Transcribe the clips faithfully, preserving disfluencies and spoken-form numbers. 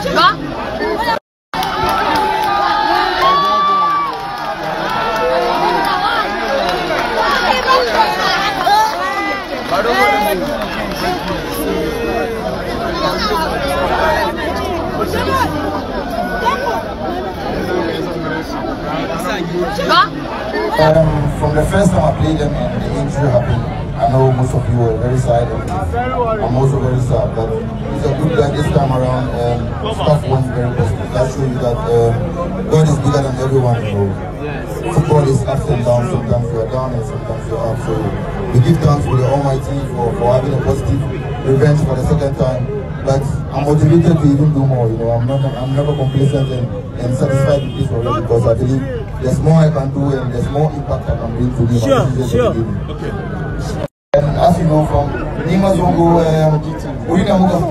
Um, from the first time I played them and the injury happened, I know most of you were very sad. I'm also very sad, but it's a good that this time around um, stuff went very positive. That shows you that um, God is bigger than everyone. You know. Football is ups and downs. Sometimes you are down and sometimes you are up. So we give thanks to the Almighty for, for having a positive revenge for the second time. But I'm motivated to even do more. You know, I'm not, I'm never complacent and, and satisfied with this already because I believe there's more I can do and there's more impact I can bring to Nima. Sure, sure. Okay. And as you know from Nima's Zongo, we know to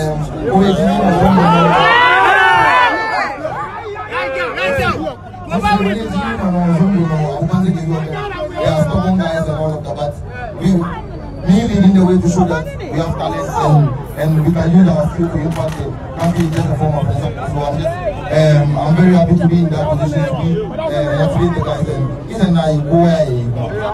me leading the way to show that we have talent and, and we can use our skill to impact the country in just a form of result. So I'm just um, I'm very happy to be in that position to be uh, refereeing the guys and it's a nice boy.